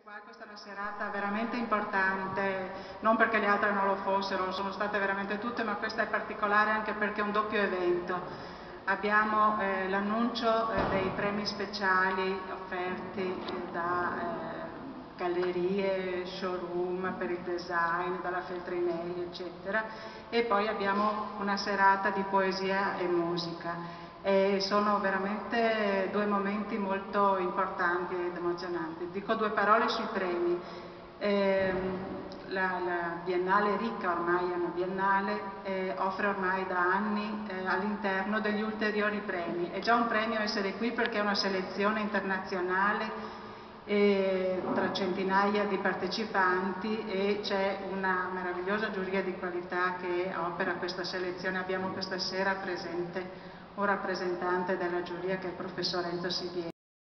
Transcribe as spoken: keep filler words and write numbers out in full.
qua, questa è una serata veramente importante, non perché le altre non lo fossero, sono state veramente tutte, ma questa è particolare anche perché è un doppio evento. Abbiamo eh, l'annuncio eh, dei premi speciali offerti eh, da eh, gallerie, showroom per il design, dalla Feltrinelli, eccetera, e poi abbiamo una serata di poesia e musica. E sono veramente due momenti molto importanti ed emozionanti. Dico due parole sui premi. Eh, la, la Biennale Ricca, ormai è una biennale, eh, offre ormai da anni eh, all'interno degli ulteriori premi. È già un premio essere qui perché è una selezione internazionale eh, tra centinaia di partecipanti e c'è una meravigliosa giuria di qualità che opera questa selezione. Abbiamo questa sera presente un rappresentante della giuria che è il professor Enzo Sibieri.